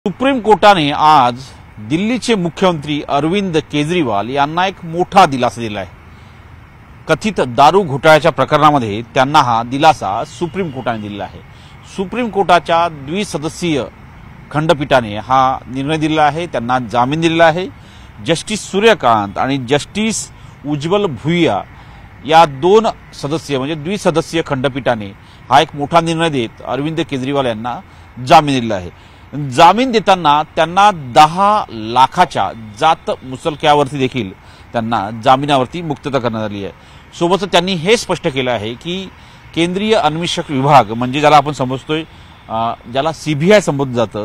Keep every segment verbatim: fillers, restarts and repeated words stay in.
Supreme कोर्टाने आज दिल्लीचे मुख्यमंत्री अरविंद केजरीवाल यांना एक मोठा दिलासा दिला आहे। कथित दारू घोटाळ्याच्या प्रकरणामध्ये त्यांना हा दिलासा सुप्रीम कोर्टाने दिला आहे। सुप्रीम कोर्टाच्या द्विसदस्यीय खंडपीठाने हा निर्णय दिला आहे, त्यांना जामीन दिलेला आहे। जस्टिस सूर्यकांत आणि जस्टिस उज्ज्वल भुईया या दोन सदस्य म्हणजे द्विसदस्यीय खंडपीठाने हा एक मोठा निर्णय देत अरविंद केजरीवाल यांना जामीन दिला आहे। जामीन देताना त्यांना दहा लाखाच्या जात मुचलक्यावरती देखील त्यांना जामिनावरती मुक्तता करण्यात आली आहे। सोबतच त्यांनी हे स्पष्ट केलं आहे की केंद्रीय अन्वेषक विभाग म्हणजे ज्याला आपण समजतोय, ज्याला सीबीआय संबोधलं जातं,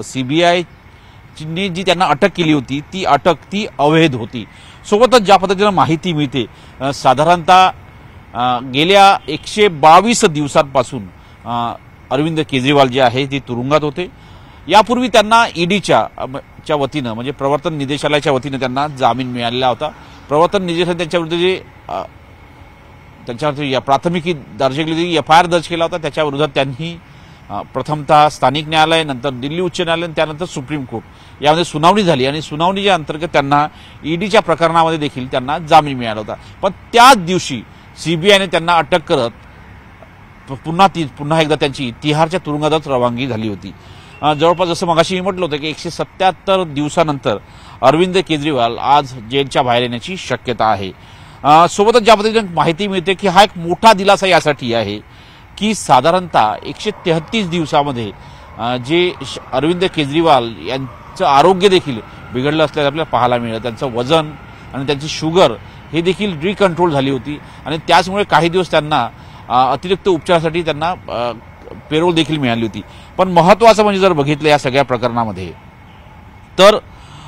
सीबीआयने जी त्यांना अटक केली होती ती अटक ती अवैध होती। सोबतच ज्या पद्धतीने माहिती मिळते, साधारणतः गेल्या एकशे बावीस दिवसांपासून अरविंद केजरीवाल जे आहे ते तुरुंगात होते। यापूर्वी त्यांना ईडीच्या वतीनं म्हणजे प्रवर्तन निदेशालयाच्या वतीनं त्यांना जामीन मिळालेला होता। प्रवर्तन निदेशालयाने त्यांच्याविरुद्ध जे त्यांच्यावरती प्राथमिक दर्जाची एफ आय आर दर्ज केला होता, त्याच्या विरोधात त्यांनी प्रथमतः स्थानिक न्यायालय, नंतर दिल्ली उच्च न्यायालय, त्यानंतर सुप्रीम कोर्ट यामध्ये सुनावणी झाली आणि सुनावणीच्या अंतर्गत त्यांना ईडीच्या प्रकरणामध्ये देखील त्यांना जामीन मिळाला होता। पण त्याच दिवशी सीबीआयने त्यांना अटक करत पुन्हा ती पुन्हा एकदा त्यांची तिहारच्या तुरुंगातच रवानगी झाली होती। जवळपास जसं मगाशी म्हटलं होतं की एकशे सत्याहत्तर दिवसानंतर अरविंद केजरीवाल आज जेलच्या बाहेर येण्याची शक्यता आहे। सोबतच ज्या पद्धतीने माहिती मिळते की हा एक मोठा दिलासा यासाठी आहे की साधारणतः एकशे तेहतीस दिवसामध्ये जे अरविंद केजरीवाल यांचं आरोग्य देखील बिघडलं असल्याचं आपल्याला पाहायला मिळतं। त्यांचं वजन आणि त्यांची शुगर हे देखील रिकंट्रोल झाली होती आणि त्याचमुळे काही दिवस त्यांना अतिरिक्त उपचारासाठी त्यांना पेरोल देखील मिळाली होती। पण महत्त्वाचं म्हणजे जर बघितलं या सगळ्या प्रकरणामध्ये तर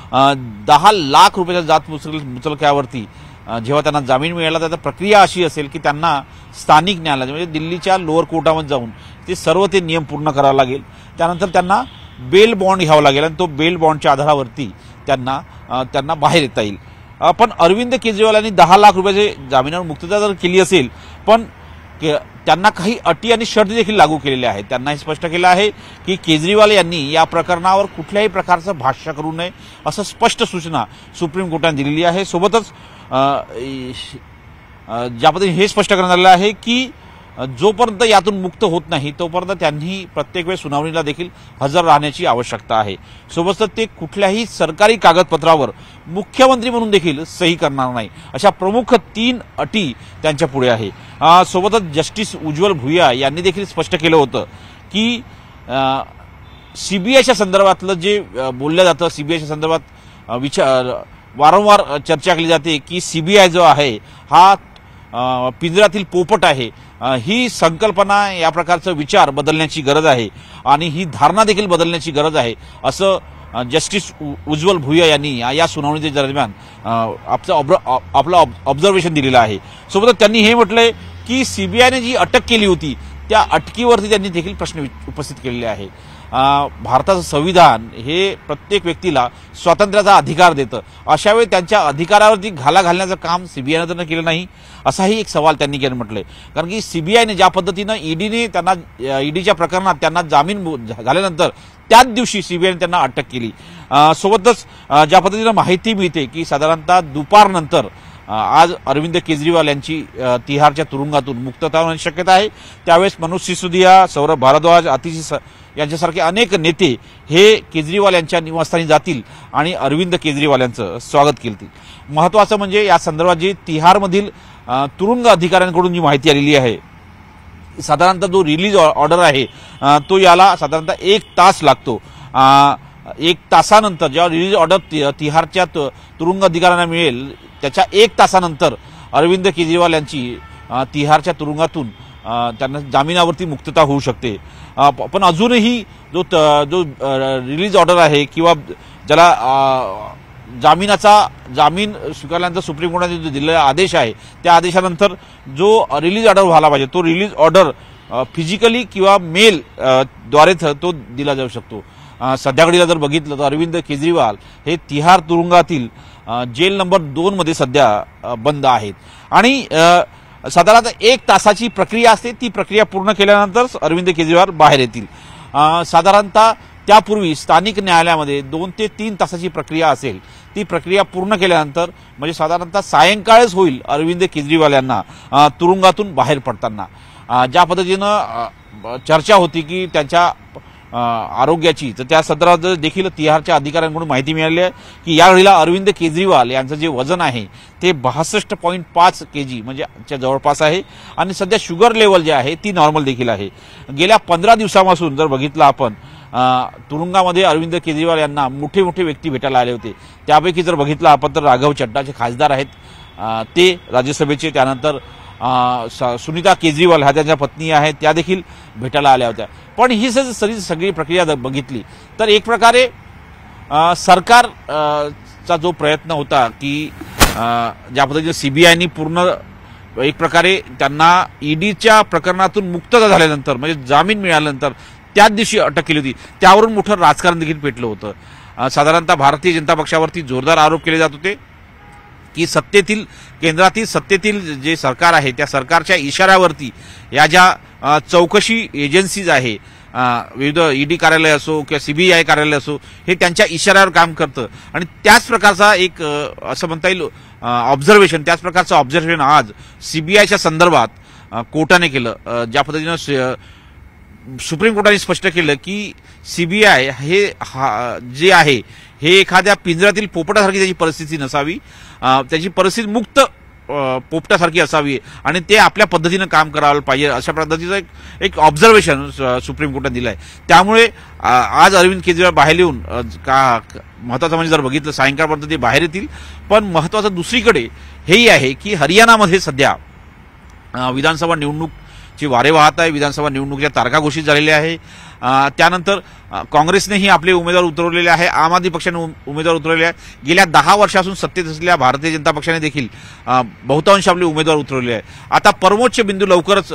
दहा लाख रुपयाच्या जात मुचलक्यावरती जेव्हा त्यांना जामीन मिळाला तर प्रक्रिया अशी असेल की त्यांना स्थानिक न्यायालय म्हणजे दिल्लीच्या लोअर कोर्टामध्ये जाऊन ते सर्व ते नियम पूर्ण करावे लागेल। त्यानंतर त्यांना बेल बॉन्ड घ्यावा लागेल आणि तो बेल बॉन्डच्या आधारावरती त्यांना त्यांना बाहेर येता येईल। पण अरविंद केजरीवाल यांनी दहा लाख रुपयाचे जामिनावर मुक्तता जर केली असेल, पण त्यांना काही अटी आणि शर्ती देखील लागू केलेल्या आहेत। त्यांना हे स्पष्ट केलं आहे की केजरीवाल यांनी या प्रकरणावर कुठल्याही प्रकारचं भाष्य करू नये असं स्पष्ट सूचना सुप्रीम कोर्टाने दिलेली आहे। सोबतच ज्या पद्धतीने हे स्पष्ट करण्यात आलं आहे की जोपर्यंत यातून मुक्त होत नाही तोपर्यंत त्यांनी प्रत्येक वेळेस सुनावणीला देखील हजर राहण्याची आवश्यकता आहे। सोबतच ते कुठल्याही सरकारी कागदपत्रावर मुख्यमंत्री म्हणून देखील सही करणार नाही अशा प्रमुख तीन अटी त्यांच्या पुढे आहे। सोबतच जस्टिस उज्ज्वल भुईया यांनी देखील स्पष्ट केलं होतं की सीबीआयच्या संदर्भातलं जे बोललं जातं, सीबीआयच्या संदर्भात विचार वारंवार चर्चा केली जाते की सीबीआय जो आहे हा पिंजऱ्यातील पोपट आहे, ही संकल्पना या प्रकारचा विचार बदलण्याची गरज आहे आणि ही धारणा देखील बदलण्याची गरज आहे असं जस्टिस उज्ज्वल भुईया यांनी या सुनावणीच्या दरम्यान आपलं आपलं ऑब्झर्वेशन दिलेलं आहे। सोबतच त्यांनी हे म्हटलंय की सीबीआयने जी अटक केली होती त्या अटकेवरती त्यांनी देखील प्रश्न उपस्थित केलेले आहे। भारताचं संविधान हे प्रत्येक व्यक्तीला स्वातंत्र्याचा अधिकार देतं, अशा वेळी त्यांच्या अधिकारावरती घाला घालण्याचं काम सीबीआयने तर केलं नाही असाही एक सवाल त्यांनी केला म्हटलंय। कारण की सीबीआयने ज्या पद्धतीनं ईडीने त्यांना ईडीच्या प्रकरणात त्यांना जामीन झाल्यानंतर त्याच दिवशी सीबीआयने त्यांना अटक केली। सोबतच ज्या पद्धतीनं माहिती मिळते की साधारणतः दुपारनंतर आज अरविंद केजरीवाल यांची तिहारच्या तुरुंगातून मुक्तता होण्याची शक्यता आहे। त्यावेळेस मनोज सिसोदिया, सौरभ भारद्वाज, आतिशी यांच्यासारखे अनेक नेते हे केजरीवाल यांच्या निवासस्थानी जातील आणि अरविंद केजरीवाल यांचं स्वागत केलं। महत्त्वाचं म्हणजे या संदर्भात जी तिहारमधील तुरुंग अधिकाऱ्यांकडून जी माहिती आलेली आहे, साधारणतः जो रिलीज ऑर्डर आहे तो याला साधारणतः एक तास लागतो। एक तासानंतर जेव्हा रिलीज ऑर्डर तिहारच्या तुरुंग अधिकाऱ्यांना मिळेल त्याच्या एक तासानंतर अरविंद केजरीवाल यांची तिहारच्या तुरुंगातून त्यांना जामिनावरती मुक्तता होऊ शकते। पण अजूनही जो जो रिलीज ऑर्डर आहे किंवा ज्याला जामिनाचा जामीन स्वीकारल्यानंतर सुप्रीम कोर्टाने जो दिलेला आदेश आहे त्या आदेशानंतर जो रिलीज ऑर्डर व्हायला पाहिजे तो रिलीज ऑर्डर फिजिकली किंवा मेल द्वारे तो दिला जाऊ शकतो। सध्याकडीला जर बघितलं तर अरविंद केजरीवाल हे तिहार तुरुंगातील जेल नंबर दोन मध्ये सध्या बंद आहेत आणि साधारणतः एक तासाची प्रक्रिया असते, ती प्रक्रिया पूर्ण केल्यानंतर अरविंद केजरीवाल बाहेर येतील। साधारणतः त्यापूर्वी स्थानिक न्यायालयामध्ये दोन ते तीन तासाची प्रक्रिया असेल, ती प्रक्रिया पूर्ण केल्यानंतर म्हणजे साधारणतः सायंकाळच होईल अरविंद केजरीवाल यांना तुरुंगातून बाहेर पडताना। ज्या पद्धतीनं चर्चा होती की त्यांच्या आरोग्याची, तर त्या संदर्भात देखील तिहारच्या अधिकाऱ्यांकडून माहिती मिळाली आहे की यावेळेला अरविंद केजरीवाल यांचं जे वजन आहे ते बासष्ट पॉईंट पाच के जी म्हणजे जवळपास आहे आणि सध्या शुगर लेवल जे आहे ती नॉर्मल देखील आहे। गेल्या पंधरा दिवसापासून जर बघितलं आपण तुरुंगामध्ये अरविंद केजरीवाल यांना मोठे मोठे व्यक्ती भेटायला आले होते। त्यापैकी जर बघितलं आपण तर राघव चड्डा जे खासदार आहेत ते राज्यसभेचे, त्यानंतर सुनीता केजरीवाल ह्या त्यांच्या पत्नी आहेत त्या देखील भेटायला आल्या होत्या। पण ही सगळी सगळी प्रक्रिया बघितली तर एक प्रकारे सरकारचा जो प्रयत्न होता की ज्या पद्धतीने सीबीआयनी पूर्ण एक प्रकारे त्यांना ईडीच्या प्रकरणातून मुक्तता झाल्यानंतर म्हणजे जामीन मिळाल्यानंतर त्याच दिवशी अटक केली होती, त्यावरून मोठं राजकारण देखील पेटलं होतं। साधारणतः भारतीय जनता पक्षावरती जोरदार आरोप केले जात होते की सत्तेतील केंद्रातील सत्तेतील जे सरकार आहे त्या सरकारच्या इशाऱ्यावरती या ज्या चौकशी एजन्सीज आहे, विविध ईडी कार्यालय असो किंवा सीबीआय कार्यालय असो, हे त्यांच्या इशाऱ्यावर काम करतं आणि त्याच प्रकारचा एक असं म्हणता येईल ऑब्झर्वेशन, त्याच प्रकारचं ऑब्झर्वेशन आज सीबीआयच्या संदर्भात कोर्टाने केलं। ज्या पद्धतीनं सुप्रीम कोर्टाने स्पष्ट केलं की सीबीआय हे जे आहे हे एखाद्या पिंजऱ्यातील पोपटासारखी त्याची परिस्थिती नसावी, त्याची परिस्थिती मुक्त पोपटासारखी असावी आणि ते आपल्या पद्धतीनं काम करायला पाहिजे, अशा पद्धतीचं एक एक ऑब्झर्वेशन सुप्रीम कोर्टाने दिलं आहे। त्यामुळे आज अरविंद केजरीवाल बाहेर येऊन का महत्त्वाचं म्हणजे जर बघितलं सायंकाळपर्यंत ते बाहेर येतील। पण महत्त्वाचं दुसरीकडे हेही आहे की हरियाणामध्ये सध्या विधानसभा निवडणूकची वारे वाहत आहे, विधानसभा निवडणुकीच्या तारखा घोषित झालेल्या आहे। त्यानंतर काँग्रेसनेही आपले उमेदवार उतरवलेले आहे, आम आदमी पक्षाने उमेदवार उतरवले आहे। गेल्या दहा वर्षापासून सत्तेत असलेल्या भारतीय जनता पक्षाने देखील बहुतांश आपले उमेदवार उतरवले आहे। आता परमोच्च बिंदू लवकरच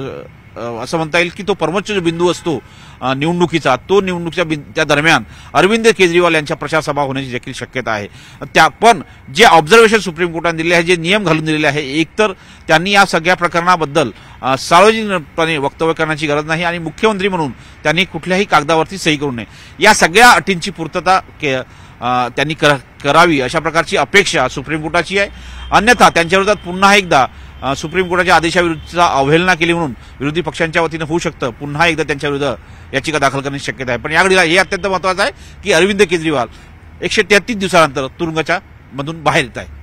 असं म्हणता येईल की तो परमोच्च जो बिंदू असतो निवडणुकीचा, तो निवडणुकीच्या त्या दरम्यान अरविंद केजरीवाल यांच्या प्रचार सभा होण्याची देखील शक्यता आहे। त्या पण जे ऑब्झर्वेशन सुप्रीम कोर्टाने दिले आहे, जे नियम घालून दिलेले आहे, एकतर त्यांनी या सगळ्या प्रकरणाबद्दल सार्वजनिकपणे वक्तव्य करण्याची गरज नाही आणि मुख्यमंत्री म्हणून त्यांनी कुठल्याही कागदावरती सही करू नये, या सगळ्या अटींची पूर्तता त्यांनी करावी अशा प्रकारची अपेक्षा सुप्रीम कोर्टाची आहे। अन्यथा त्यांच्या विरोधात पुन्हा एकदा सुप्रीम कोर्टाच्या आदेशाविरुद्धचा अवहेलना केली म्हणून विरोधी पक्षांच्या वतीनं होऊ शकतं, पुन्हा एकदा त्यांच्या विरुद्ध याचिका दाखल करण्याची शक्यता आहे। पण याकडे हे अत्यंत महत्त्वाचं आहे की अरविंद केजरीवाल एकशे तेहतीस दिवसानंतर तुरुंगाच्या मधून बाहेर येत आहे।